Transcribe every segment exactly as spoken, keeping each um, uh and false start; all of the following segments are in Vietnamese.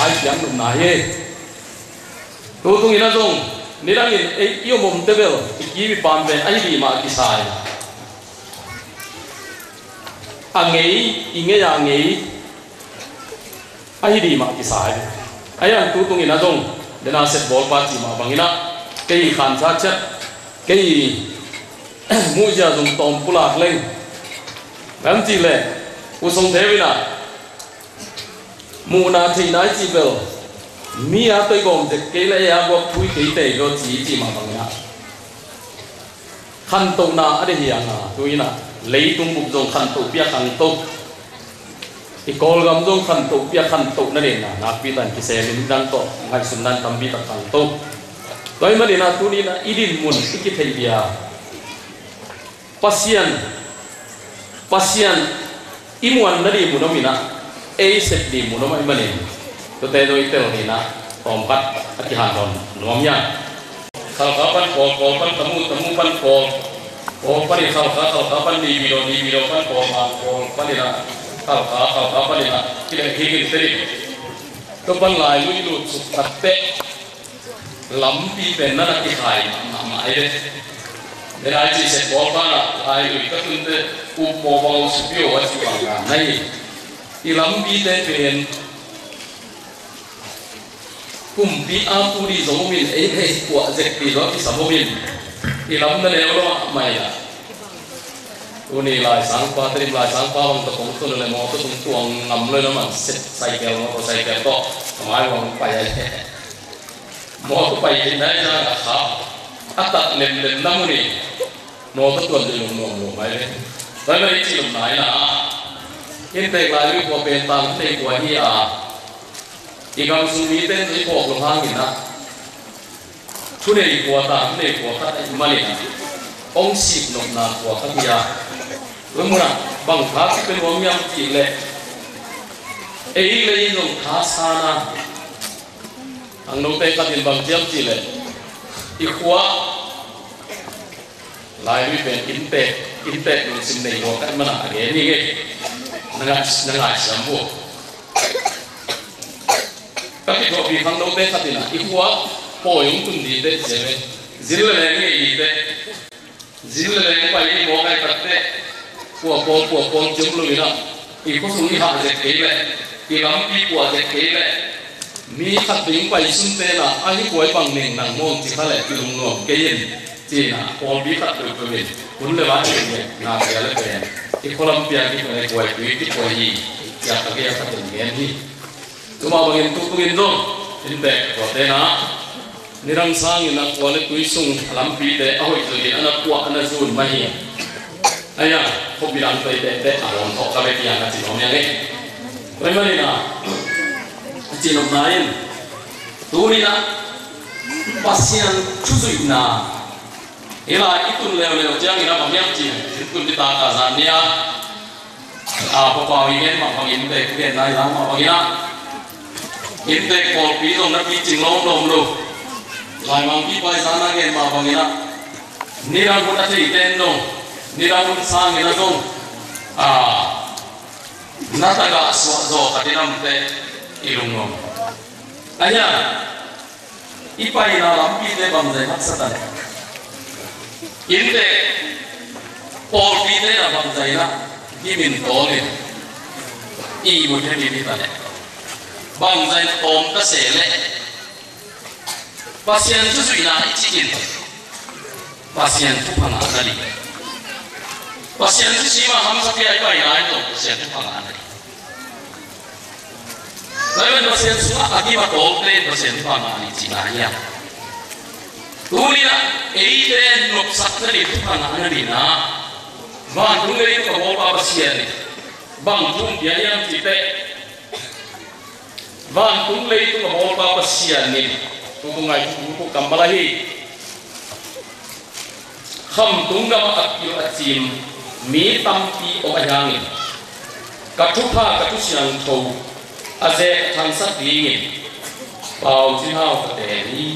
hai tiếng nụ nái hết tu tung ina zong ni đang in ấy yêu mồm tê bel kí bị bám về ai đi mà kí sai anh ấy ý nghe anh ấy ai đi mà kí sai ai anh tu tung ina zong để nào set ball party mà bằng ina cái khán sát chất cái mua giờ dùng tôm pula lên làm gì lệ u sông thế với nào mua na thì nói gì vậy mi à tôi gồm được cái này à có thui cái tệ rồi chỉ chỉ mà bằng nhau khăn tụng na ở đây hiện à tôi na lấy tung bục dùng khăn tụng bia khăn tụng thì call gam dùng khăn tụng bia khăn tụng nó đến na nạp bi tan cái xe lên đang to ngay xuân nan tam bi tan khăn tụng tôi mà đến na tôi đi na idin mun cái thầy bia pasien pasien imuan nari muno mina e set di muno mai manin to te do itel ni na tompat akihan don nomnya kal kapan ko ko pan temu temu pan ko ko pan kal ka kal kapan di biro di biro pan ko ma ko pan ina kal ka kal kapan ina kile higin teri to pan lai lu lu sukatte lampi penna na ki khai ma ai nên ai chỉ sẽ bỏ qua là ai người các phương tiện u mô vào sự biểu ở sự bằng cả này thì lắm đi đến biển cùng đi áp u đi giống mình ấy hay của dịch thì đó thì sắm mình thì lắm nó đều đó mày à u này lại sáng qua tới lại sáng qua bằng tập công tuần này mò tôi tung tuồng ngầm lên nó mà xịt say kẹo nó có say kẹo to mai bằng phải mò tôi phải đến đấy ra là sao atat lem lem namu ni no to tuan de lom lom mai le dai mai chi lom nai na in te lai ri ko pen tang te ko hi a i gam su mi ten ri ko lom hang ni na thu ne ko ta ne ko ta ma ni na ong sip nom na ko ta bia we mu na bang kha pen wong yam chi le ei le no kha sa na ang no te ka tin bang jam chi le ikhwa lai vi ben inte inte no sim nei no kan mana age ni ge nanga nanga sambu tapi ko bi hang no te khatina ikhwa po yung tum di te jeve zil le nge i te zil le nge pa ni mo kai katte ko ko ko ko jum lu ina i ko sung ni ha je ke le i lam pi ko je ke le mi khát tiếng quay xuân tê là ai quay bằng nền nặng môn chỉ khá lệ từ đồng ngõ cái gì chỉ là còn biết khát được của mình muốn lấy bán chuyện này là cái là cái cái Colombia cái này quay quý cái quay gì giờ cái khát được nghe đi chúng ta bằng tu tu in rồi in bè có thế nào ni răng sang in là quay lấy quý sung làm pi tê ôi rồi thì anh quạ anh zun mai hiền ai à không bị làm tê tê tê à làm họ cái gì anh chỉ nói như thế vậy mà đi nào chỉ nói này tu ni na pasien chuzui na ila itun leo leo jang ina pamiam chi itun kita ka zania a pa pa wi ma pa in te ke nai la ma pa ina in te ko pi dong na pi ching long dom lu lai mang pi pai sana nge ma pa ina ni ra ko ta chi ten dong ni ra ko sang ina dong a na ta ga so zo ka dinam te ilung nom aya ipai na lampi te bang zai maksatan inte pol pi te na bang zai na gimin to le i mu the ni ta le bang zai tom ka se le pasien chu sui na i chi kin pasien tu phang na li pasien chu si ma ham sa ke ai pai na to pasien tu phang na li Lalu pasien suka lagi bakal play pasien tu apa ni cina ya. Tuli na, eh deh nuk sakit itu kan ana di na. Bang tu ngeri tu kau apa pasien ni. Bang tu dia yang kita. Bang tu ngeri tu kau apa pasien ni. Tu ngai tu kambalahi. Kham tu ngama akil acim mi tampi omayangin. Katupa katusiang tau. Aze thang sắc đi bao chín hao có thể đi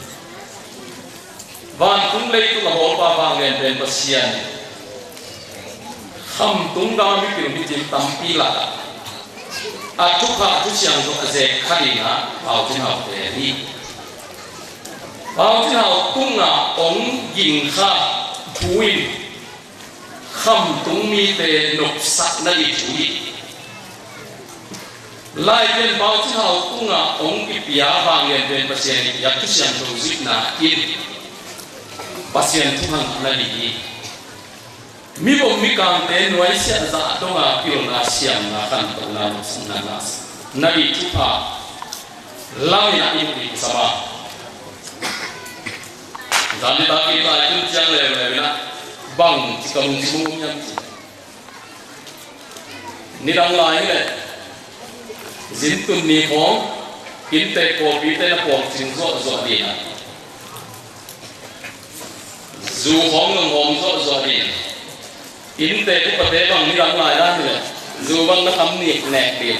van cũng lấy tu là hồ ba vàng đèn đèn bát xiên khăm tung đau mi kiểu mi chín tam pi là à chúc họ chúc siang cho dễ khai na bảo trên học để đi bảo trên học cũng là ông dình kha thui khăm tung mi về nộp sắc na đi thui lại bên bảo trên học cũng là ông bị bia vàng lên bên bác sĩ ya chúc siang cho dịch na in bác sĩ thu hàng na đi mi bom mi kang te noi sia za to nga pil na siam na kan to na sang na nas na di thu pa lao na i ni sama dan ta ki ta chu chang le le na bang chi kam chi mum nyam chi ni dang lai le zin tun ni hong in te ko bi te na pom ching zo zo di na zu hong ng hong zo zo di in te ku pate bang ni dang lai da le zu bang na kam ni nek di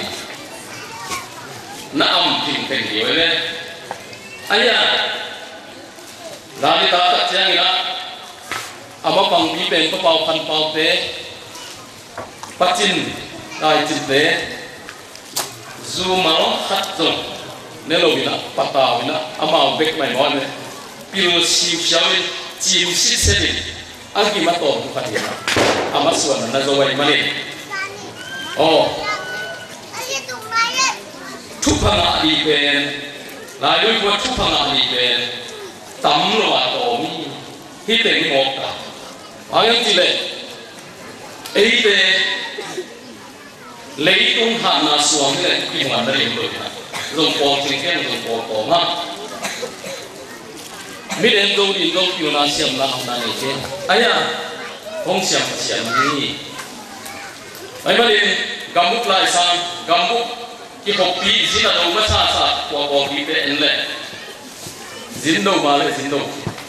na am thim ten di le aya la ni ta ta chang ina ama pang bi pen ko pau khan pau te pachin dai chin te zu ma khat zo ne lo bina pata bina ama bek mai mo ne pil si xiao chim si se di agi ma to ku pati na ama suan na zo wai mani oh thu phanga di pen la lui ko thu phanga di pen tam lo wa to mi hi te ni mo ka ayang ti le ei te lấy tung hạ na xuống cái cái hoàn đây rồi dùng bò chính cái dùng bò bò ha mi đến đâu đi đâu kiểu na xem na học na này chứ ai à không xem xem gì ấy mà đi gam bút lại sang gam bút cái hộp pi gì là đâu mà xa xa bò bò pi về anh lệ dính đâu mà lại dính đâu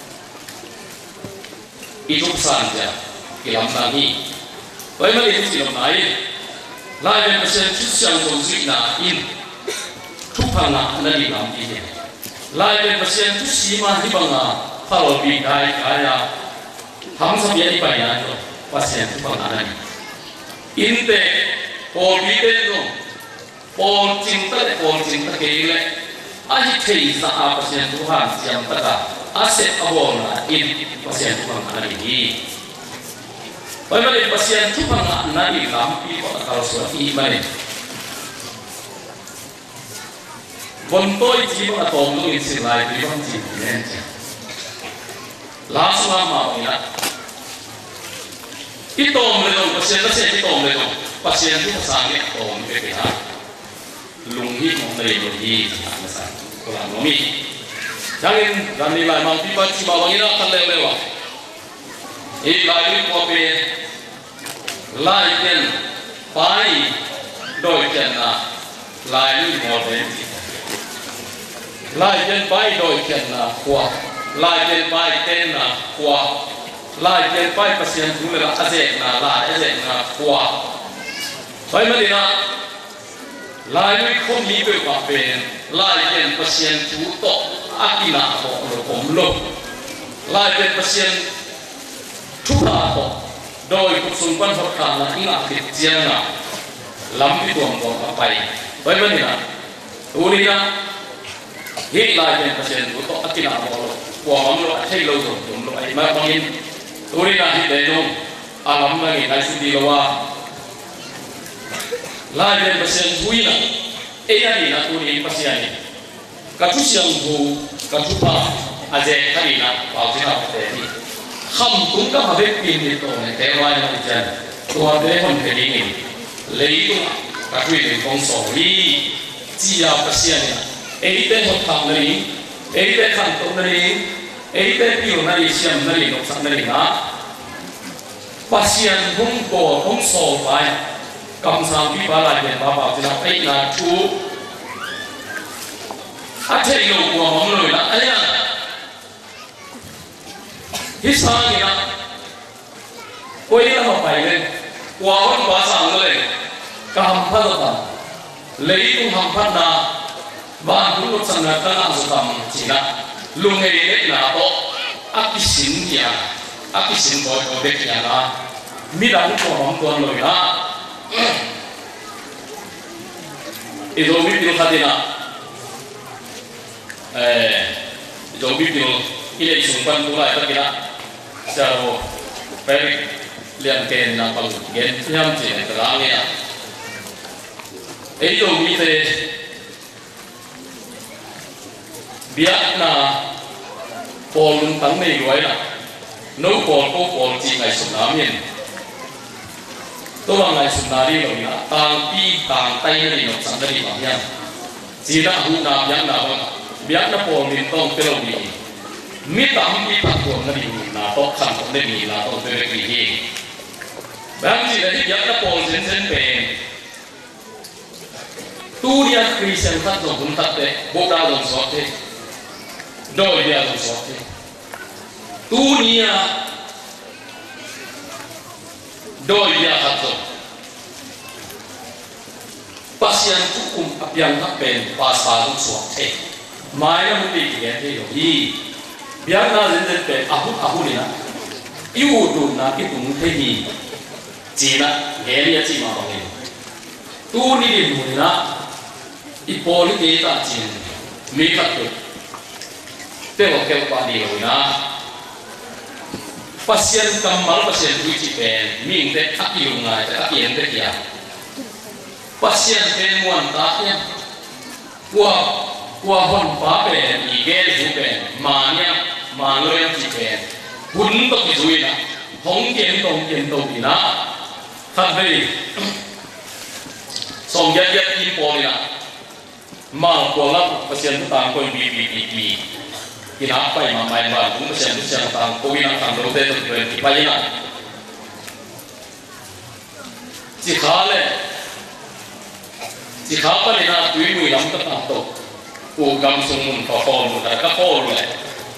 ít chút sang chứ cái làm sao đi ấy mà đi chỉ làm này lại bên bác chút sang đồ gì na in thu phang na na đi làm gì lại bên bác chút xí mà đi bằng à phá lò bị cái cái à ham sắp vậy đi bài à rồi bác thu phang na này in te bò bị te rồi bò chính tất bò chính tất cái này ai thấy ra bác thu hàng xem tất cả ai sẽ abo na in bác thu phang na đi bởi vậy bác sĩ thu phang na đi làm gì có tạo sự ý mà vốn tôi chỉ có tổng lượng sinh lại thì vẫn chỉ nên lá số mà vậy ít tổng lượng bác sĩ nó sẽ ít tổng lượng bác sĩ thu sang cái tổng cái cái ha lùng hít một đầy một gì làm sao có làm nó mi cho nên làm đi lại mang đi bác sĩ bảo vậy đó thân lên lên vào ít lại đi qua bên lại bên phải đôi chân là lại đi một bên lại bên phải đôi chân là qua lại bên phải tên là qua lại bên phải bác sĩ chúng là azek là lại azek là qua vậy mà đi na lại đi không nghĩ về qua bên lại bên bác sĩ chúng to akina họ rồi cũng lộn lại bên bác sĩ chúng ta họ đôi cuộc sống quan trọng cả là những áp lực riêng nào lắm cái tuồng của các bài vậy vấn đề là tôi đi ra hết lại bên bác sĩ tôi có cái nào bỏ lỡ quả bóng lỡ thấy lâu rồi chúng lỡ mà bằng in tôi đi ra hết đấy luôn à lắm là người ta xin đi lâu à lại bên bác sĩ vui là ấy là gì là tôi đi bác sĩ này các chú siang thu các chú pa à dễ cái gì là bảo thế nào để đi không cũng có hợp pin thì tổ này cái loại này chân tổ đấy không thể đi nghỉ lấy tung các quý vị công sổ đi chỉ là bác sĩ này ấy tên học thằng này ấy tên thằng tổ này ấy tên tiểu này xem này đọc sách này na bác sĩ không có không sổ phải cầm sang đi ba lại để bảo bảo thì là ấy là chú à thế yêu của mọi người là ấy à hít sang gì đó, quay ra một bài lên, qua vẫn quá sáng rồi, cầm phát ra, lấy cũng ham phát na, bạn cũng lúc sang là ta làm sự cầm chỉ là, lúc này đấy là to, ác cái xin gì à, ác cái xin gọi gọi đấy gì à, mi đã cũng có mong tuần rồi đó, izomi pil khatina eh izomi pil ile sumpan mulai takina saro peri lian ken na pal gen yam chin talangnya ei izomi te biak na polun tang nei goi na no pol ko pol chi ngai sunamin tôi bằng ngày sum nari rồi na tang pi tang tay na ni no sang dari bang yan chỉ na hu na yang na bang biak na pol min tong pero bi mi tam pi ta ko na ni na to kham ko de ni na to te ri hi bang chỉ là biak na pol jen jen pe tu dia Christian ta do bun ta te bo da do so te do dia do so te tu nia doi dia kata pasien hukum apian hapen pasal suate mai na mudi ke te yo hi biar na zen pe ahu ahu ni na iu du na ki tung te hi ji na geria ji ma bang ni tu ni ni mu ni na i poli ke ta ji mi khat tu te ho ke pa ni lo na pasien kamal pasien uji pen ming te aki lungai te aki ente kia pasien pen muan ta ya kwa kwa hon pa pen i gel ju pen ma nya ma lo yang ji pen hun to ki zui na hong kien tong kien to ki na khat vei song ya ya ki po ni na ma ko la pasien tu tang ko bi bi bi bi kita apa yang main baru mesin mesin tentang kewinang tentang rote terkait kipayana jika le jika apa ni nak tuju ni lam tetap tu ugam sumun kapol muda kapol le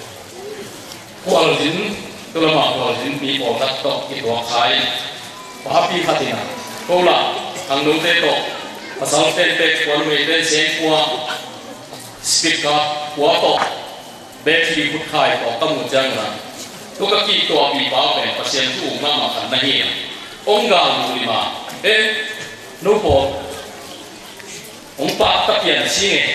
kual jin kalau mak kual jin mi kual tak tu kita kai pahapi katina kola ang rote tu pasal tete kual mete sen kual speaker kual tu battery put khai ko kamu jang na to ka ki to pi ba pe pasien tu ma ma kan na hi ong ga mu li ma e no po ong pa ta pian si nge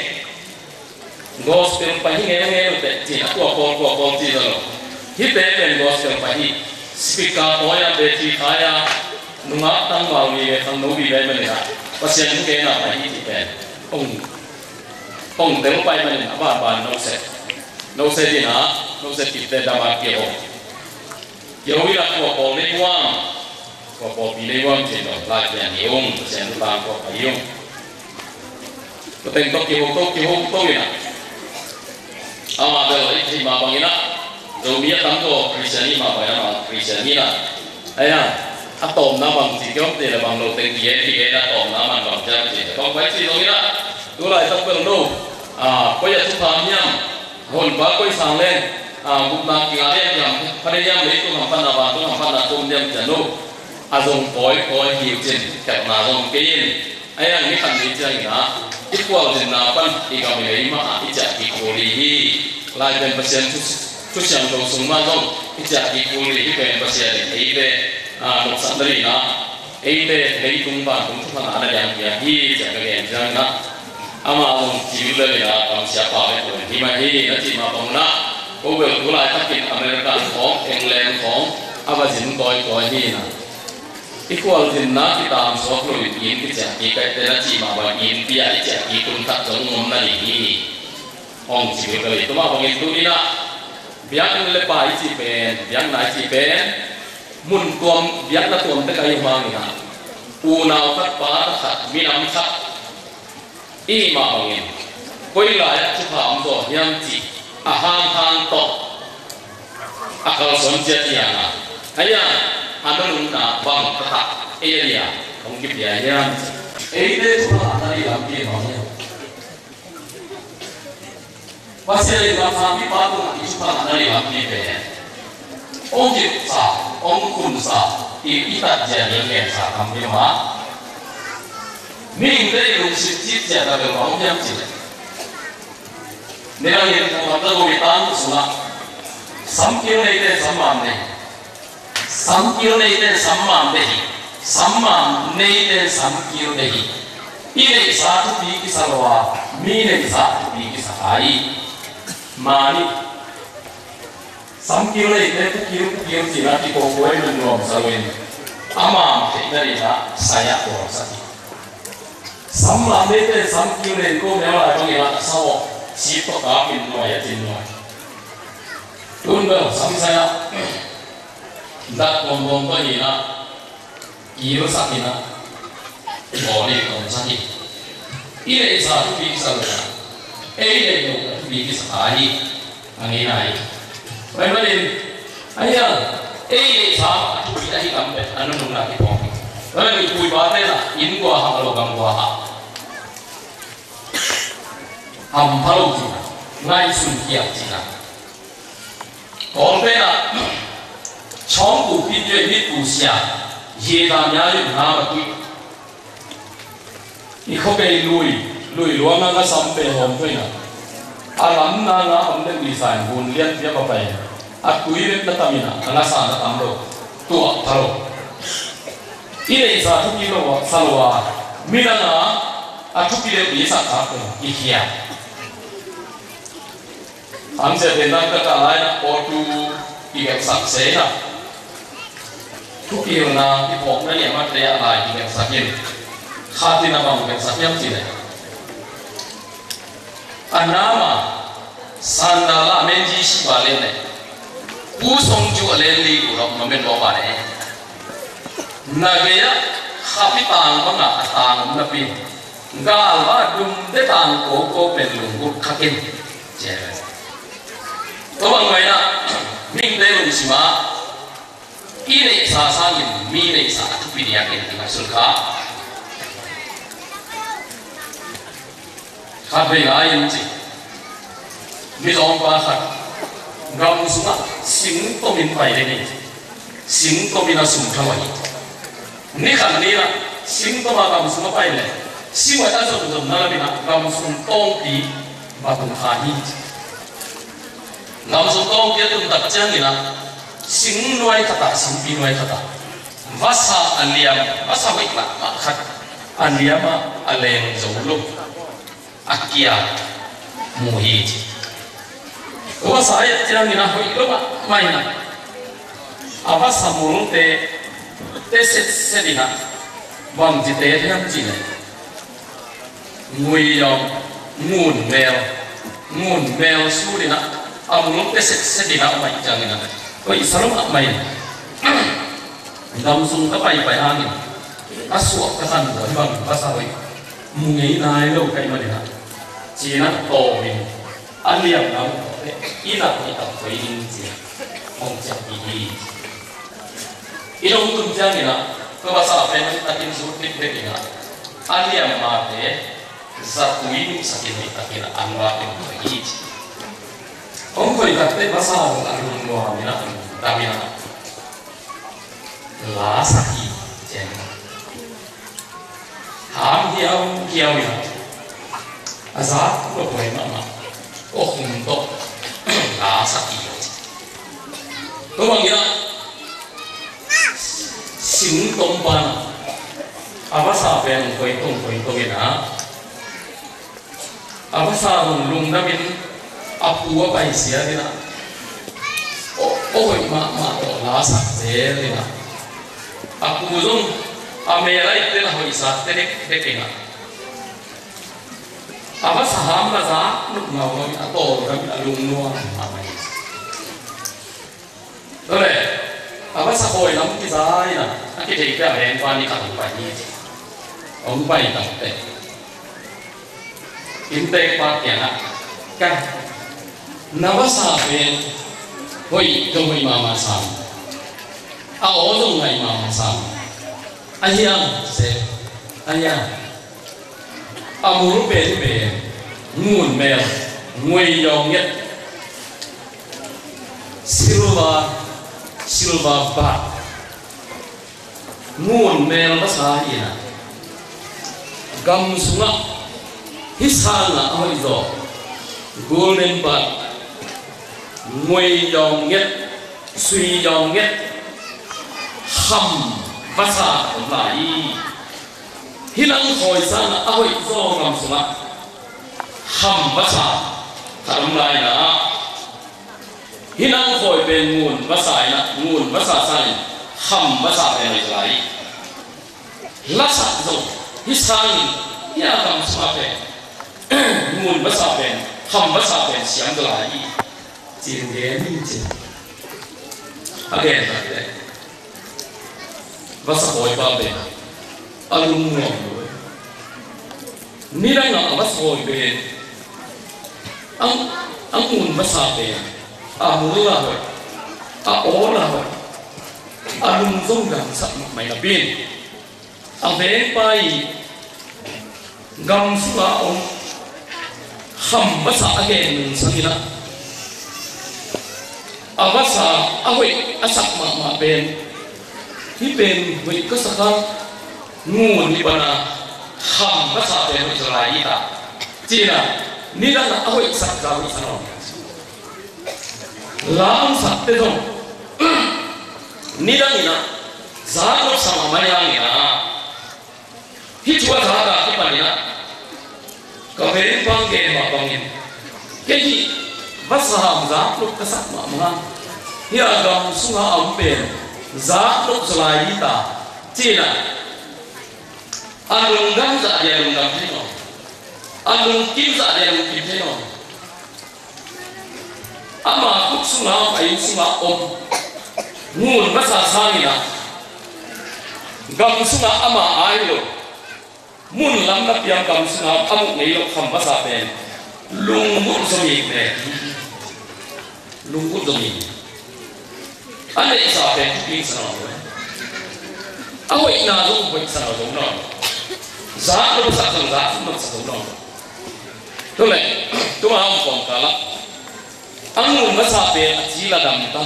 gospel pa hi nge nge no te ti na ko ko ko ko ti lo hi te pen gospel pa hi speaker to ya battery khaya nunga tang ma ni le thang no bi be ma ni na pasien tu ke na pa hi ti pen ong ong te mo pa ma ni ba ba no se no se di na no se kita dapat kiro kiro ila ko ko le wang ko ko bi le wang je no la ya ni ong se no ta ko pa yong ko ten to ki ho to ki ho to ina ama be lo i ma bang ina do mi tam ko Christian ma ba na Christian ina aya atom na bang ji kyo te la bang lo ten ki e ki e na tom na man bang ja ji ko pa chi do ina do lai tam ko no a ko ya su tham nyam hồn ba quay sang lên à cũng đang kỳ ngã đen nhầm phát hiện lấy tôi làm phân là vào tôi làm phân là tôm đem trả nô à dùng cối cối hiểu trên kẹo là dùng cái gì ai ăn cái phần gì chơi nhá ít qua trên là phân thì gặp lấy mà ít trả cái cố lý hi lại bên bác sĩ chút chẳng đầu súng mà không ít trả cái cố lý hi bên bác sĩ ấy về à một sản phẩm đó ấy về lấy cũng vào cũng không phải là làm việc hi trả cái gì chơi đó ama ông chỉ biết là bằng siapa itu, di mana ini nanti macam mana, kau berkulai takin Amerika kong, England kong, apa jin koi koi ini na, equal jin na kita am sok lo ini kita kita kita nanti macam ini dia kita kita tak jauh mana ini, ông chỉ biết itu macam itu ni na, biang lepai si pen, biang naik si pen, mun tuam biang la tuam terkait mana ni na, unau kat pada kat, minam kat ini mah bangin, kau ilai cuba amdo yang ti, aham ham to, akal sonjat yang, ayah, anda nuna bang kata, iya dia, mungkin dia yang, ini cuma ada di dalam dia bangnya, pasal itu kami baru nanti cuma ada di dalam dia, om kita, om kunsa, kita jadi yang sa kami mah. Mình đây cũng sự chia sẻ là được bóng em chỉ nên là hiện tại chúng ta có bị tan của số sắm kêu này tên sắm màn này sắm kêu này tên sắm màn đây sắm màn này tên sắm kêu đây ini satu di kisarwa mine satu di kisahai mani samkilo itu kilo kilo tidak dikongkoi menjual salwin ama dari lah saya orang sakit samla itu samkilo itu memang orang yang sawo siapa kami nuaya jenuh tunggu sampai saya tak ngomong begini nak kilo sakit nak boleh kalau sakit ini satu bisa lah ini itu bisa hari angin air bagaimana ayah ini sama itu kita hitam bet anu nung lagi pom kalau ibu ibadah lah ini gua halo gam gua ham halo cina ngai sun kiat cina kalau bela chong bu pinjau ini usia ye damnya itu nama tu ini kau kayak lui lui luang nggak sampai home tu na alam nana amde design bun lihat dia apa ya aku ini tetamina karena sana tamdo tua taro ini satu kilo salwa milana aku kilo bisa tak ikhya amse tentang kata lain auto ikat saksena tu kilo na ipok na ni amat dia lain ikat sakit hati nama ikat sakit sih anama sandala menji si balen ne pusong ju alen li urok mamen lo bale nagaya khapitang banga atang napi galwa dum de tang ko ko pelungu khakin je to bang maina ming de lu sima ine sa sa yin mi ne sa tu pi dia ken ti sulka khabe ayin ji mi zong ba khat gam sunga sing to min pai de ni sing to min asum thawai ni khan ni na sing to ma gam sunga pai le sing wa ta so to na la bina gam sung tong pi ba tum kha hi gam sung tong pi tum tak chang ni na sing nuai kata sing pi nuai kata vasa aliam vasa wai ma ma khat aliama aleng zulu akia muhi wa saya jangan nak hidup mainan apa samurung te te set sedina bang jite yang cina ngui yang ngun mel ngun mel surina amurung te set sedina main jangan nak kau islam main langsung ke pai pai angin aswak kesan bang pasawai mungai nai lo kai mana cina tomin aliam nam ina kita koin ji ong jang ini ina untuk jang ina kebasa apa yang kita kini suruh kita ina aliam mate zakuin sakin kita kira anwa yang koin ji ong koin kita basa ong alun doa ina tamina la saki jen ham hiau hiau ina azat lo koin mama oh untuk lah sakit. Kau bangga sing tompan apa sah yang kau itu kau itu kena apa sah lung namin apu apa isi ya kena oh oh mak mak lah sakit kena aku belum amela itu lah isa tenek tekena apa saham lah sah nuk ngau kami atau kami alung nuan apa ini boleh apa sahoi nam kita ini nak kita ikan yang pani kami pani om pani tamte inte pakai nak kan nawa sahaben hoi jom hoi mama sam awal jom hoi mama sam ayam se ayam amuru bền bền nguồn mèo nguy dòng nhất silva silva bạc nguồn mèo nó sao vậy nè gam sunga hisang là hơi gió golden bạc nguy dòng nhất suy dòng nhất hầm vasa lại hinang khoi sana ahoi zo ngam sunga ham basa karam lai na hinang khoi ben ngun basa na ngun basa sai ham basa ben lai lasa zo hisang ya kam sa ben ngun basa ben ham basa ben siam lai jin de ni jin again that basa khoi ba ben alum ngom ni đang ngọc bát hồi về ông ông muốn bát sạp về à muốn là rồi à ố là rồi à lùng rong gầm sập mày là biên à về bay gầm xuống ông hầm bát sạp again mình sang đi na à bát sạp à vậy à sạp mà mà bên hi bên vậy có sạp không nguồn đi bana ham basa pe no jalai ta china ni da na ahoi sak ga wi sano lam sak te dong ni da ni na za no sama ma ya ni na hi chua za da ki pa ni na ka ve pang ge ma pang ni ke hi basa ham za lu ka sak ma ma hi a gam su ha am pe za no jalai ta china alung gam za dia alung gam thế nào, alung kim za dia alung kim thế nào, ama kuk sunga phải sunga om, nguồn bắt sa sa ni na, gam sunga ama ai lo, mun lam na piang gam sunga amuk nei lo kham bắt sa pen, lung bút zomi pe, lung bút zomi, anh ấy sa pen kim sa nào, anh ấy na lo bút sa nào đâu nào. Giá nó sạch thành giá nó sạch đúng không? Thôi này, tôi mà không còn cả lắm. Anh muốn nó sạch về chỉ là đầm ta.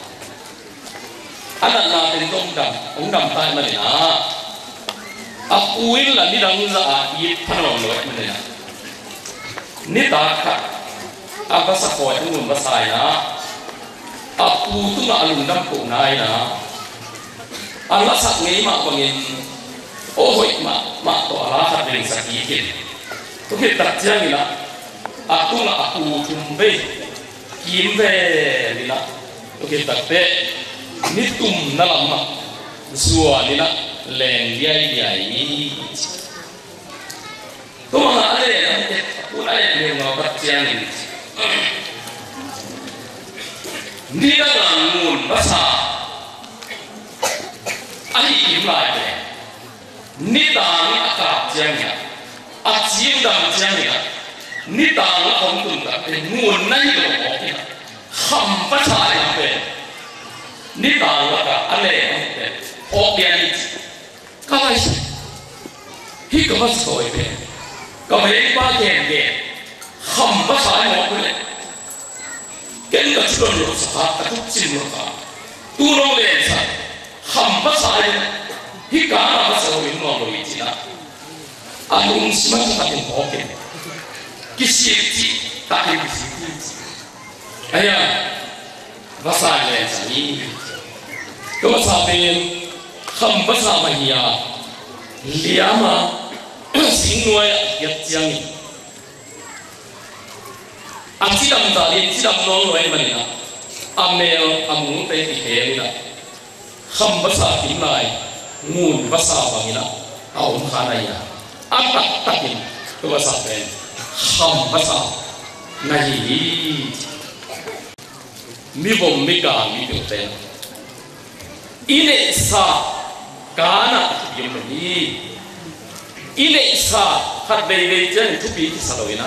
Anh là làm đến công đầm, ông đầm tay mà này à. À cuối là đi đầm ra ít thân lòng lối mà này. Nít ta cả. À bắt sạch khỏi anh muốn bắt sạch na. À cuối tôi là lùng đâm cổ này na. Anh là sạch nghĩ mà còn nhìn. Oh, ma ma to ala hat dengan sakit. Tu kita jangan ni lah. Aku lah aku tumbe, kimbe ni lah. Tu kita te ni tum dalam ma. Suah ni lah leng dia dia ini. Tu mana ada? Aku ada yang ngawat jangan ni. Ni dah langun basah. Ahi imlai. Ni tang akap jang ya, acium dam jang ya, ni tang om tum ta, nguồn nai lo ok ya, ham pasal ya pe, ni tang akap ale pe, organic, kawai sih, hi kawai sih pe, kawai ba ken ken, ham pasal ya pe, ken kat sudah lo sah, takut sih lo sah, tu lo le sah, ham pasal ya. Hi kana basa ko ino lo itina alung smart takin hoke kisiti takin kisiti aya basa le sani ko basa pen kham basa ma hiya liama singwa yat yang acidam da le cidam no lo ai manina amel amu te ti he na kham basa tin lai nguồn bát sa bằng ina, áo khăn này à, áp tắc takin, cái bát sa pen, ham bát sa, này mi bom mi cả mi biểu tên, ine sa, cá na yếm ni, ine sa, hạt đầy đầy chân thu pi sa lo ina,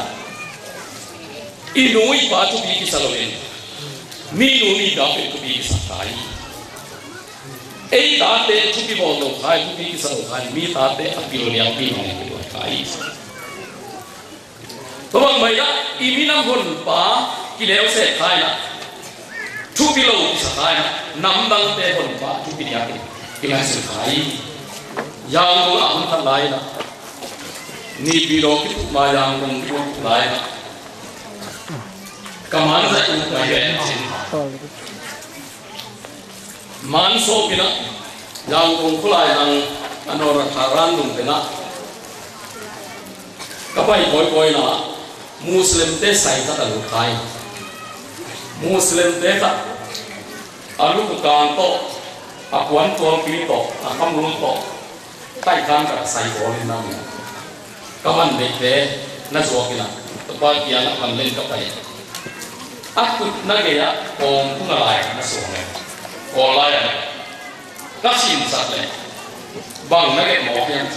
inui ba thu pi sa lo ina, mi nui da pe thu pi sa kai. Ei tate chupi bono khai chupi kisau khai mi tate apil yang pi hong pi khai. Tawang maya iminam hon pa kileo se khai na. Chupi lo kisa khai na nambang te hon pa chupi dia ke kileo se khai. Yang lo am tan lai na. Ni pi lo ki ma yang kong ki lai na. Kaman sa tu ka yen chin. Man so pina yang kong kulai yang anora tharan dum pina các bạn coi coi là Muslim te sai ta lu khai Muslim te ta alu kan to akuan to pi to akam lu to tai kan ka sai bo ni nam các bạn để te na zo kila to ba kia na kan lên các bạn aku na ke ya om ku ngai na so ne ko la ya ka sim sat le bang na ke mo yang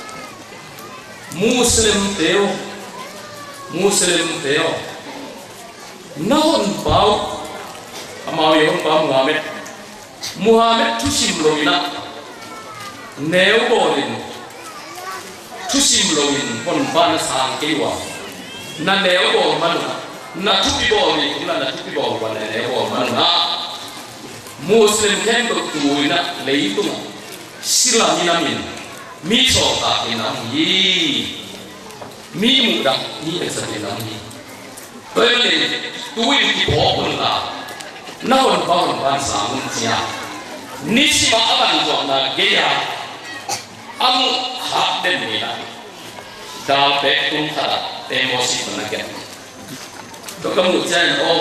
Muslim teo Muslim teo nahon pau amau yon pau Muhammad Muhammad tusim loina neo borin tusim loin pon ban sang kewa na neo bo man na tupi bo ni kuma na tupi bo wa na neo bo man na Muslim ken to tuina leitung sila minamin mi so ta ina yi mi mu da mi esa ina mi to le tu wi ki bo kun la na on ba on ban sa mun sia ni si ba aban zo na ge ya am ha den ni na da pe tung ta te mo si na ke to kam nu chen o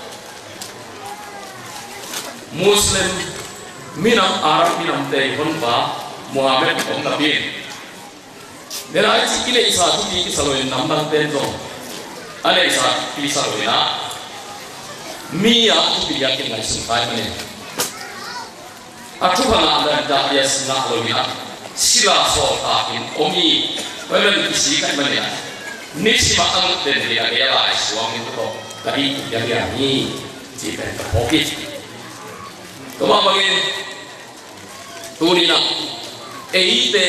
Muslim minam Arab minam te hon ba Muhammad om nabi nera chi kile isa tu ki saloin nam bang ten zo ale isa ki saloina mi ya tu bi ya ke ngai sun kai mane atu bana da da yes na loina sila so ta in omi wala ki si kai mane ni si ma ang den dia ke la suang itu to tadi ya ya ni ji ben okey to ma bagin tu ni na eite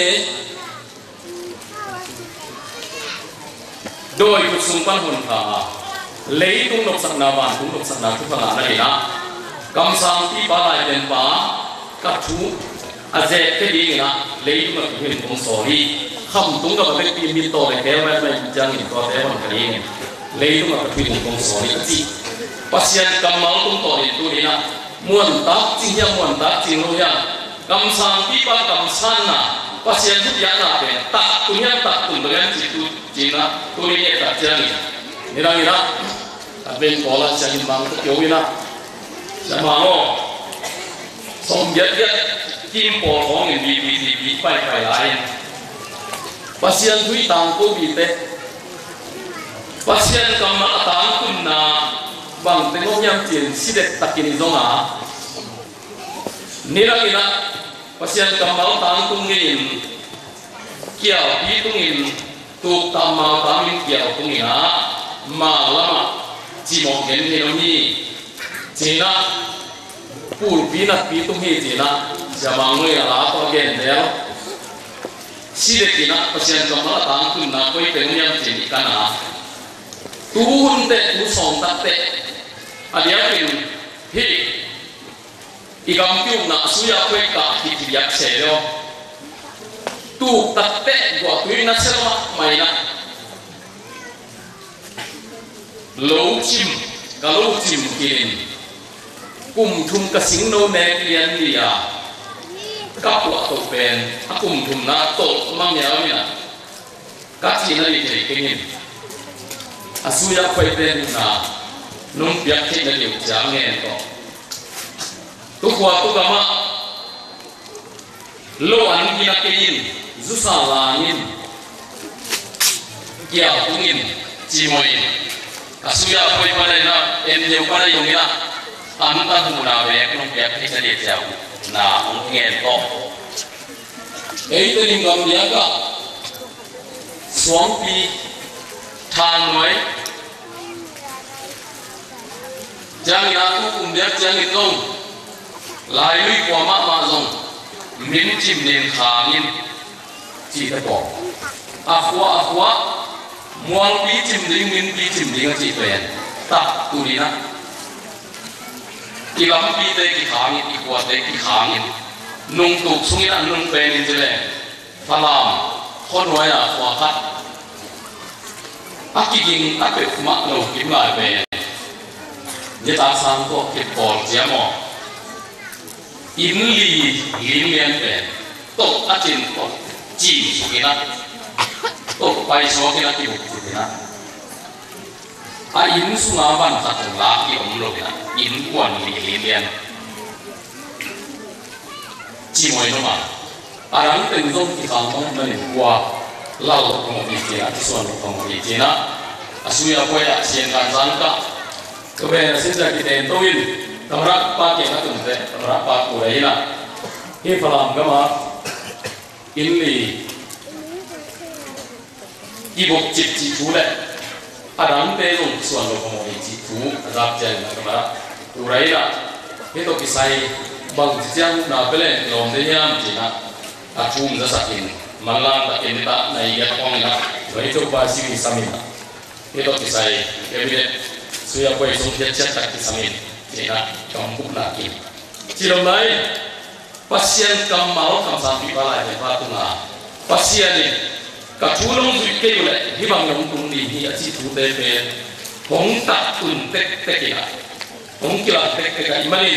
đôi cuộc xung quanh hồn thà lấy tung độc sắc nào bàn tung độc sắc nào chúng ta làm này na cầm sang tí ba lại đền bá các chú à dễ cái gì na lấy tung là huyền công sổ đi không tung các bạn biết biết to để kéo về về trang hình to để hoàn cái gì lấy tung là huyền công sổ đi cái gì pasien cầm máu tung to để tu đi na muôn tác chính nhau muôn tác chính luôn nha cầm sang tí ba cầm san na pasien tu dia na pe tak punya tak tu dengan situ Cina tu ni tak jangan ni lagi nak tapi kalau jangan bang tu jauh na sama lo som yat yat kim po hong ni bi bi bi pai pai lain pasien tu tang tu bi te pasien kam tang tu na bang tengok yang cien sidet tak ini zonga ni lagi nak pasien kambal tang tungin kiau pi tungin tu tamal tamin kiau tungin a malama cimok gen henomi cina pul pinat pi tungi cina jamang noi ala to gen del side cina pasien kambal tang tun na koi pengyam cini kana tuhun te tu song tak te adia pin hi igam piu na suya koi ka hitiyak selo tu tatte gua tu na selma maina lo chim kalau chim kin kum thum ka sing no ne lian lia ka wa to pen akum thum na to mang ya mina ka chi na li te kin asuya koi pen na nung piak chi na li jang nge to tu kuat tu kama lo an kina kein zusa langin kia tungin cimoin kasuya koi pada na em jauh pada yongina anta muna be nung piak chi na li jauh na nge to ei tu lingam dia ka suang pi than noi jang ya tu kum dia jang itong lại lui qua mắt mà dùng miếng chìm nền khá nghìn chỉ ta bỏ à qua à qua muang bí chìm đi miếng bí chìm đi cái chỉ về ta tu đi na cái lắm bí đây cái khá nghìn cái qua đây cái khá nghìn nung tục xuống cái nung về nên thế này pha làm con nói là qua khát ác kinh ác biệt mắt đầu kiếm lại về như ta sang có cái bỏ chém mỏ in li lim lian pe to a chin to chi su na to pai so ke na ki bu ti na a in su nga ban ta to la ki om lo na in kwan li li lian chi moi no ma arang ten zong ki khang mong na ni kwa lao ko mi ti na ti so no ko mi ti na asuya ko ya sien kan san ka ko be na sin ja ki ten to in tamra pa ke na tum te tamra pa ko ai na he phalam ga ma in li i bok chip chi thu le arang te zong so no ko mi chi thu rap jan na ma tu rai na he to ki sai bang jiang na pele lom de yam ji na a chung za sakin malang ta ken ta nai ya kong na wai to ba si ni samin he to ki sai ke bi suya ko song phe chat tak ki samin ji na chong buk na ki chi lom nai pasien kam mal kam sam pi pala ne pa tu na pasien ni ka chu long zu ke yu le hi bang long tung ni hi a chi thu te pe hong ta tun tek tek ki na hong ki la tek tek ka imani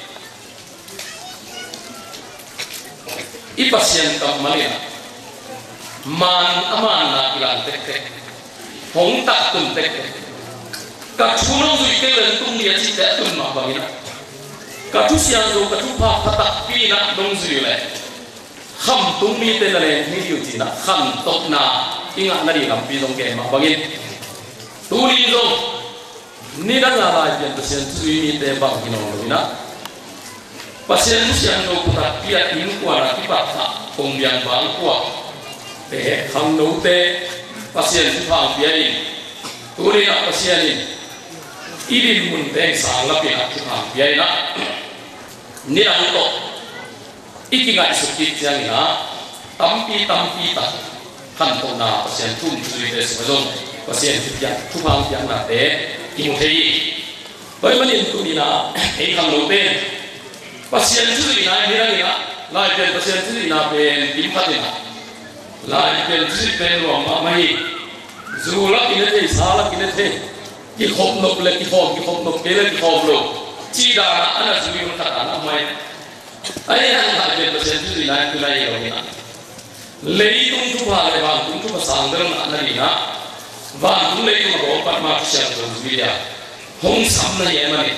i pasien kam malina man amana ilan tek tek hong tak tum tek tek ka chuno zui ke len tum dia chi ta tum ma bangina ka tu siang do ka tu pa phata pi na dong zui le kham tum mi te le ni yu chi na kham tok na inga na ri lam pi dong ke ma bangin tu ni do ni da na la jen tu sian zui mi te bang kino na pasien siang do puta pia in kwa na ki pa tha kong yang bang kwa te khang no te pasien tu phang pia in tu ri na pasien in idin mun te sa la pi na ki phang pia na ni ang to ikinga su ki chiang na tampi tampi ta khan to na pasien tu tu te so jong pasien tu pia tu phang pia na te ki mo thei bai manin tu ni na ei khang no te pasien tu ni na ni ra ni na lai pen pasien tu ni na pen kim khat ni na lai pen tu pen ro ma mai zu la ki ne te sa la ki ne te ki khop nop le ki khop ki khop nop ke le ki khop lo chi da na ana zu ni khat ana mai ai na ha pen pasien tu ni na ki lai ro ni na lei tung tu ba le ba tung tu ba sang der na na ni na ba tung lei ma ro pa ma siang zo zu ya hong sam na ye ma ni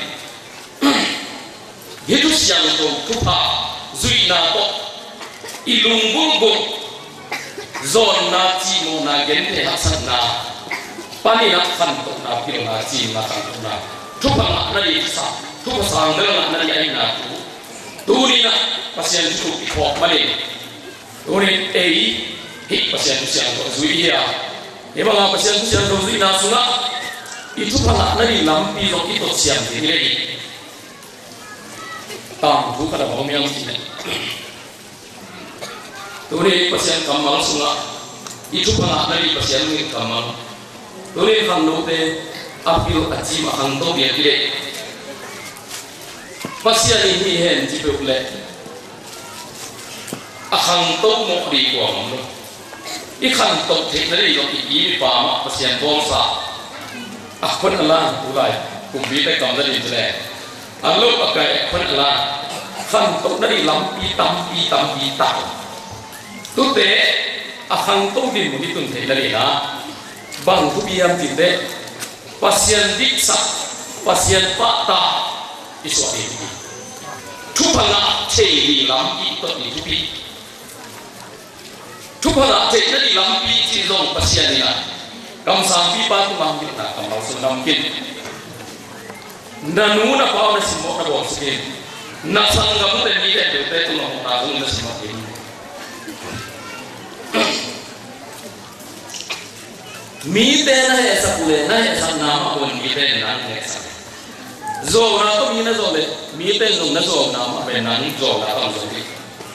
hidu siang to thupa zui na to ilung bul bul zon na chi mo na gen te hasan na pani na khan to na pil na chi na khan to na thupa na na yi sa thupa sang de na na yi na tu tu ni na pasien tu ki kho ma le tu ni ei hi pasien tu siang to zui ya e ba nga pasien tu siang to zui na su na i thupa na na ni lam pi lo ki to siang ni le tam tu kada bom yang sini turi pasien kamal sula itu pana dari pasien ni kamal turi kan note apil aci mahang to biar dia pasien ini hen jipe ule ahang to mo di kwa mo ikan to thik dari lo i pa ma pasien bongsa akon Allah ulai kumbi te kam dari jele alo pakai kon ala khan to dari lampi tampi tampi ta tu te ahang to din mu tun thei dari na bang tu biam tin de pasien diksa pasien pa ta isu ati tu pala chei li lampi to ni tu pi tu pala chei dari lampi chi long pasien ni na kam sang pi pa tu mang na kam lo su nam kin na nu na pa na simo na bo ske na sanga mu te ni te te tu na na zu na simo ke mi te na esa pule na esa na ma bon mi te na ne sa zo na to mi na zo le mi te no na zo na ma be na ni zo la ta zo ki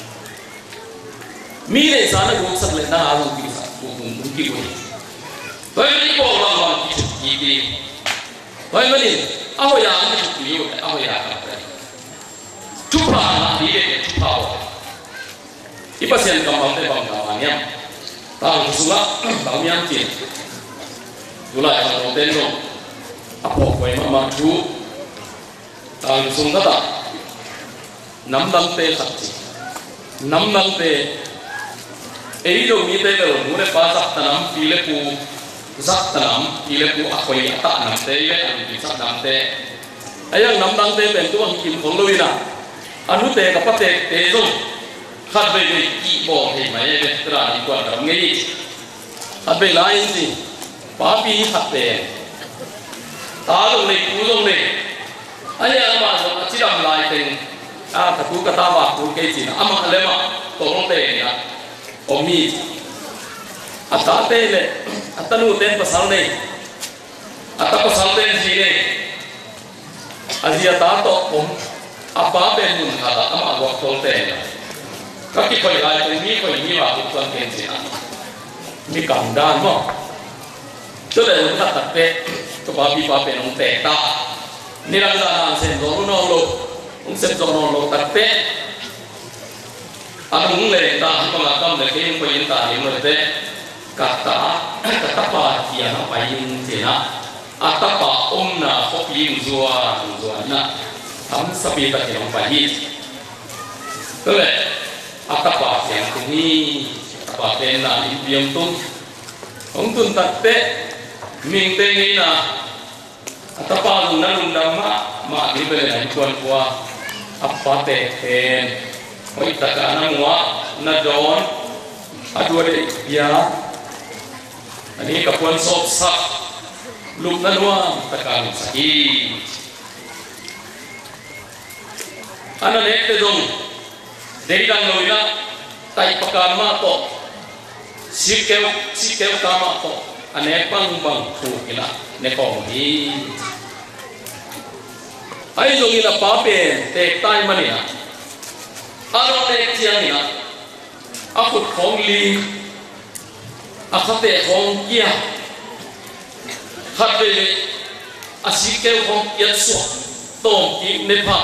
mi ne sa na go sa le na a zo ki sa ko ko ki ko to ni ko ba ba ki ki ki to ni aho ya ni tu yo aho ya ka tu pa na ni de tu pa o ipasien kam bang te bang ka nya ta su la bang yang ti dula ya no ten no apo ko ma ma tu ta sung ka ta nam dang te khat ti nam dang te ấy đâu mi tê đâu muốn phá giặc tanam phi lệ pu giặc tanam phi lệ pu akoi ata nam tê lệ anh phi giặc nam tê ấy yang nam nam tê bên tu anh kim phong lui na anh hút tê cặp tê tê rồi khát về cái kỹ bỏ thì mày về ra đi qua làm ngay khát về lại gì phá phi khát tê ta dùng này cú dùng này anh em mà chỉ làm lại thì à thật cú cái ta bảo cú cái gì nó âm lên mà tổ không tệ nhá ông mi à ta tệ này à ta nuôi tên pasal này à ta pasal tên gì này à gì ta to ông à ba bên mình cả ta mà gọi tổ tệ các cái phải lại thì mi phải mi vào cũng quan cái gì à mi cảm đan mà cho nên chúng ta thật tệ cho ba bi ba bên ông tệ ta ni lang ra nan sen do no lo ông sen do no lo thật tệ anh muốn lên ta không có tâm để cái những cái ta những người thế cả ta cả ta ba kia nó phải những gì na à ta ba ông na học yên zua zua na thắm sắp bị ta thì không phải gì thế này à ta ba kia cũng ni ta ba bên là những viêm tung ông tuân thật thế mình tên nghĩ là à ta ba dùng nó dùng đam mà mà đi về này quan qua à ba tệ tên oi taka na ngwa na don adua de ya ani kapuan sop sak luk na nuwa taka ni saki ana nek te dong dei dang loina tai pakan ma to sikeu sikeu kama to ane pang bang thu kila ne ko hi ai dong ina pa pe te tai mania anh em chiang nhỉ, anh phật khom li, anh khát tệ khom kia, khát về, anh sĩ kêu khom yết suộc, tôm kịp nếp hạ,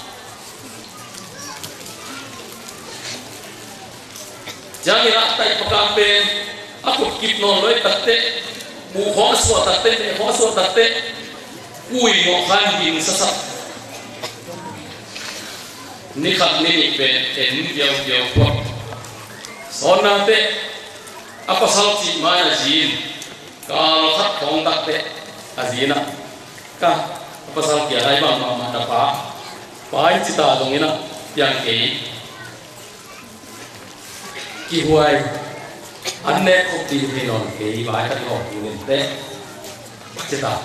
chẳng nhỉ tại bắc cam bên, anh phật kịp non lối tạt tệ, bù khó suộc tạt tệ, khó suộc tạt tệ, cùi ngọ khan hình sát sát. Ni khát ni về em diều diều quá, sau này thế, apa sao chỉ mai là gì, kalau khát không đặt thế, là gì na, cả apa sao kia hai bang mà mà đáp phá, phá chỉ ta đồng ý na, yang cái, kỳ hoài, anh này không tin thì non cái bài thật ngọt như thế, chỉ ta.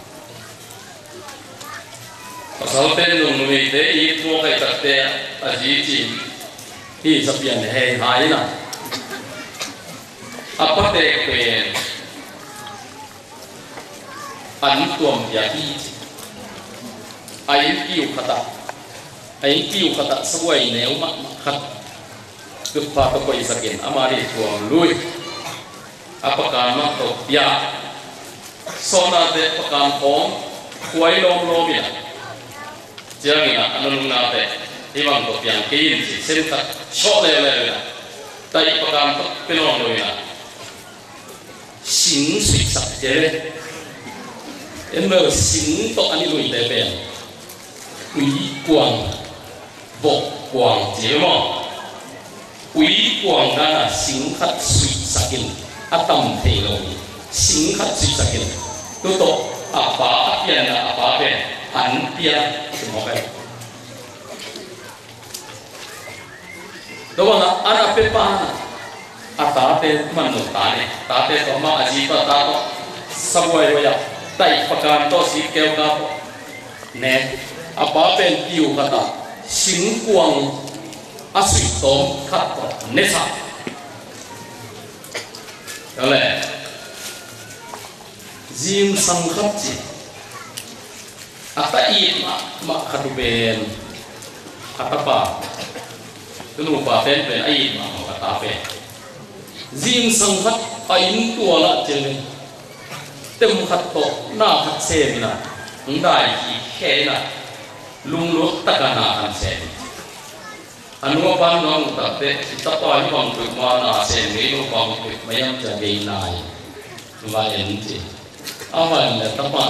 Pasal tên nung nung thế, ít mua cái tật thế, à gì chỉ, thì sắp nhận hay hay na, apa thế quyền, anh tuồng giá trị, anh kêu khata, anh kêu khata, sau này nếu mà khát, cứ phá cái quay sắc kiện, amari tuồng lui, apa kan mà tổ ya, sau này thế, apa kan phong, quay lom lom ya. Jangan ya, anu nungate, ibang tu yang kian si sentak, short level ya, tapi pakam tu penolong tu ya, sing sui sak je, endo sing tu ani lui level, quý quang, bok quang je mo, quý quang na sing khat sui sakin, atam thelo, sing khat sui sakin, tu tu apa apa yang apa apa anh kia semua cái đó là anh áp pa à ta te mình nộp ta này ta te có mà gì ta ta có sắp quay rồi à tại pakan to si kêu cả nè à ba bên kiu cả ta sinh quang à suy tôm khát to nè sao đó là riêng sang khát gì ata i ma ma khatu ben ata pa tunu pa pen pen ai ma ata pe jing sang khat ain tua la chele tem khat to na khat se na ndai ki khe na lung lu takana han se anu pa nong ta te ta pa ni bang tu ma na se ni lu bang tu mayam cha dei nai va en ti awan la ta pa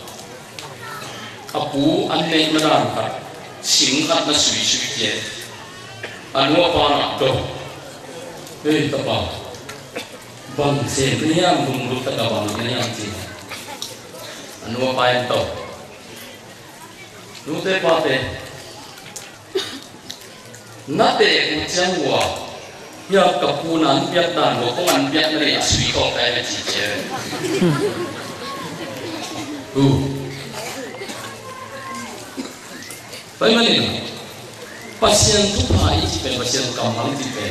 apu anne madan ka sing khat na sui sui je anu pa na do Hei tapa, bang sen ni yang bumbu tak kawan ni yang cina. Anu apa yang tahu? Nute pate, nate ujian gua, ya kepunan biak dan gua pengan biak ni asli kau kayak cici. Uh, bagaimana ni? Pasien tu pai cipen pasien kamang cipen.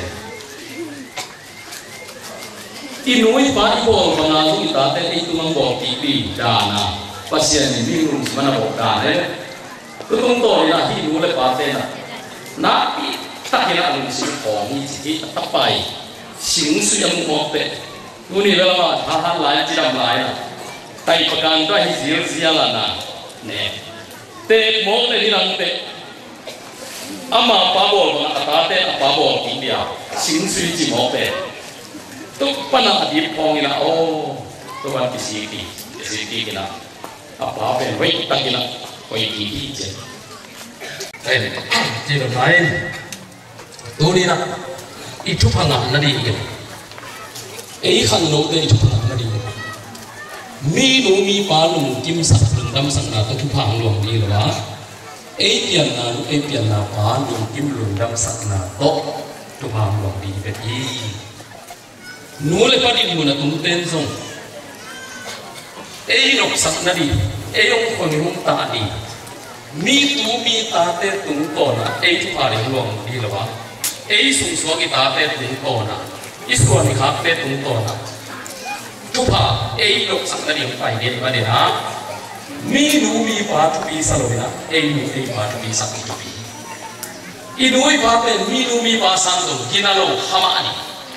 Inui pa ibo mana tu kita teh itu mengbok tipi dana pasien ini minum mana bok dana ketung to ina hinu le pa teh na na tak kira lu si kong ni ji tapai sing su yang mo pe uni le ma ha ha lai ji dam lai na tai pakan to hi zil zia la na ne te mo le ni lang te ama pa bo ma ta te pa bo ti dia sing su ji mo pe tu panah di pong ina oh tu kan kisiti kisiti kina apa apa yang baik tak kina baik ini je lain jadi lain tu ni nak itu panah nadi ini eh kan no tu itu panah nadi mi no mi palung kim sak lundam sang na tu pang luang ni lah eh pian na eh pian na palung kim lundam sak na to tu pang luang ni beti nule padi muna tumten song eh nok sak nadi eh yong kon hum ta di mi tu mi ta te tung to na eh tu pari luang di lawa eh sung so ki ta te tung to na isko ni khak te tung to na tu pa eh nok sak nadi pai de ba de na mi nu mi pa tu pi sa lo na eh mi eh pa tu pi sak tu pi inui pa te mi nu mi pa san do kinalo hama ani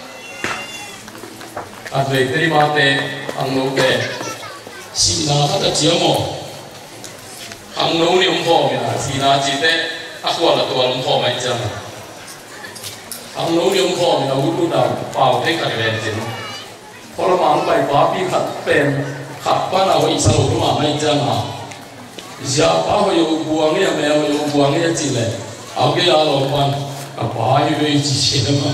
adre terima te ang no te sina kata ciamo ang no ni umpo ya sina cite aku ala tua umpo mai jam ang no ni umpo na udu da pau te ka len jin polo ma pai ba pi khat pen khat pa na wi sa lo ma mai jam ha ja pa ho yo buang ya me ho yo buang ya ji le au ke ya lo pan ka pa yu wi ji che ma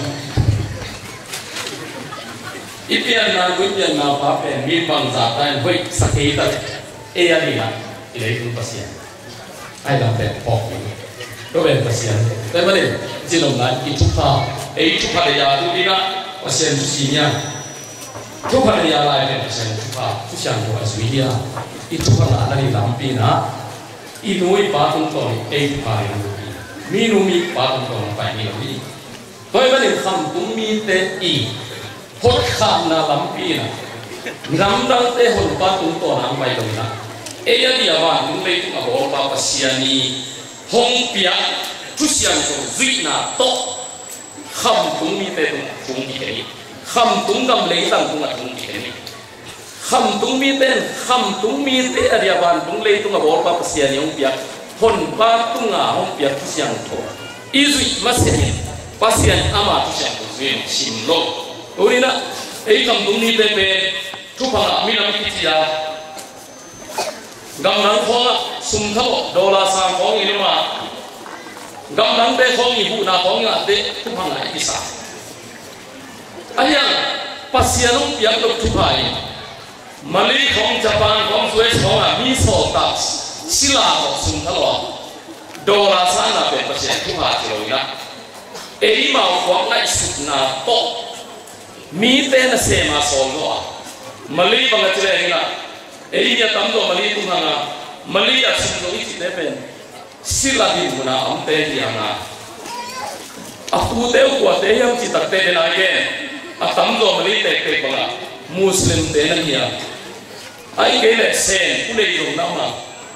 ipian na ipian na pa pe mi bang za ta hoi sakei ta e ya ni na ile ku pasien ai da pe pok ni to ben pasien ta ba le jilom na i tu pa e tu pa ya tu ni na pasien tu si nya tu pa ya la pe pasien tu pa tu xiang tu a sui ya i tu pa na na ni lam pi na i noi pa tung to e tu pa ya mi nu mi pa tung to pa ni lo ni to ba le kham tung mi te i hot kham na lampi na ngam dang te hon pa tung to nang pai lo na e ya dia wa tung le tung abo pa pasiani hong pia tu sian so zui na to kham tung mi te tung tung ki ke kham tung gam le tang tung tung ki ke kham tung mi te kham tung mi te a dia wa tung le tung abo pa pasiani hong pia hon pa tung a hong pia tu sian to izui masih pasian ama tu sian to zui sim lo uri na ei kam dung ni te pe thu phang mi na mi ti ya gam nang khong sum tho dola sang khong ni ma gam nang te khong ni bu na khong ya te thu phang ai isa aya pasianong piak lok thu phai mali khong japan khong suez khong a mi so ta sila ko sum tho dola sang na pe pasian thu ha ti lo na ei ma khong lai sut na to mi te na se ma so lo mali bang chile na ei ya tam do mali tu na mali ya sim do i te pen sila di muna am te dia na a tu te ko te yam chi tak te na ge a tam do mali te te banga muslim te na ya ai ge le sen ku le do na ma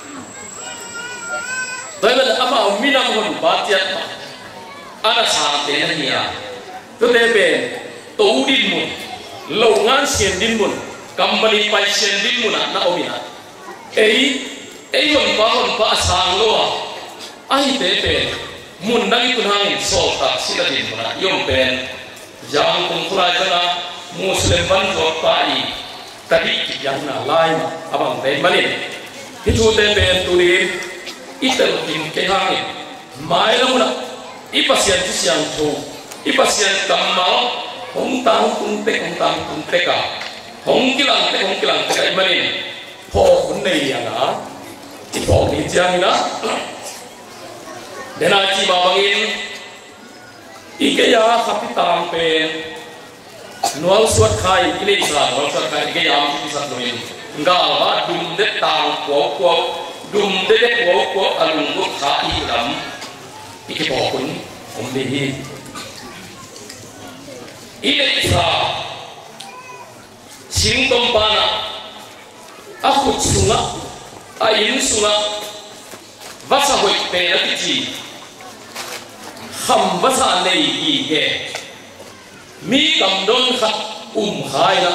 dai ba ama mi na mo ba ti at ana sa te na ya to te pe tàu din mun lâu ngan xiên din mun company pai xiên din mun na omina ei ei hon pa hon pa sang lo ai te pe mun nang kun hang so ta sila din mun yom pen jang kun khulai jana muslim ban jo pai tadi yang na lai abang te manin hitu te pe tu ni itel tin ke hang mai lo mun i pasien tu siang tu i pasien kam mau hong tang tung te hong tang tung te ka hong kilang te hong kilang te ka imanin po kun nei ya na ti po ni jang na dena chi ba bangin ikeya kapitang pen nual suat khai ile sa nual suat khai ikeya am ti sat loin nga ba dum de tang ko ko dum de de ko ko alung ko kha i ram ike po kun om de hi ile sa sing tom pana aku sunga ayin sunga vasa hoi pe la ti chi kham vasa nei gi ge mi kam don khat um khai na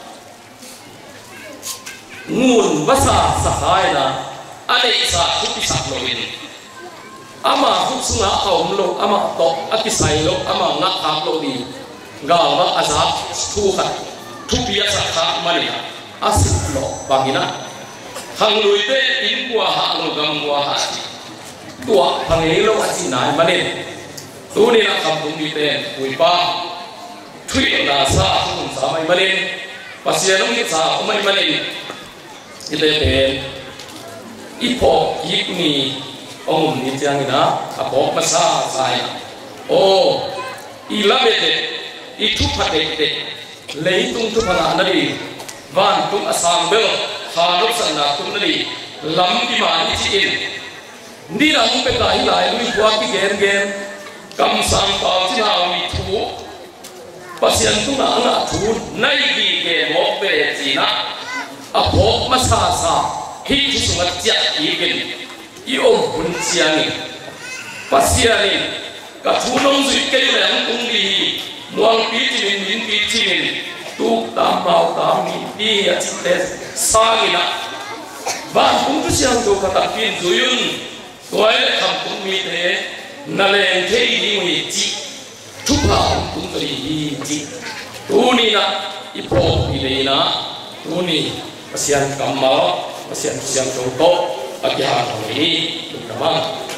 ngun vasa sa khai na ane sa kupi sak lo in ama hu sunga aum lo ama to atisai lo ama nga khap lo ni ga wa azab thu khat thu pia sa kha mani asik lo bangina hang lui te in kwa ha lo gam kwa ha tua hang ei lo asi nai mani tu ni na kam tung ni te ui pa thui na sa tung sa mai mani pasia nong ni sa mai mani ite te ipo yik ni ông ni chang na apo masa sai o ilabete i thu phate te lei tung thu phana na ri van tung asam bel ha lok san na tung na ri lam ti ma ni chi in ni ram pe ka hi lai lui kwa ki gen gen kam sam pa chi na mi thu pasian tu na na thu nai gi ke mo pe chi na apo masa sa hi thu sunga cha i gen i om bun chiang pasia ni ka thu nong zui ke le ang tung li muang pi chi min min pi chi min tu tam mau tam mi pi ya chi te sa ni na ban tung tu siang do ka ta pin zuyun toy le kham tung mi te na le the ni mi chi thu pa tung ri chi tu ni na i po pi le na tu ni pasian kam ma pasian siang do to Pagyahan ini, terutama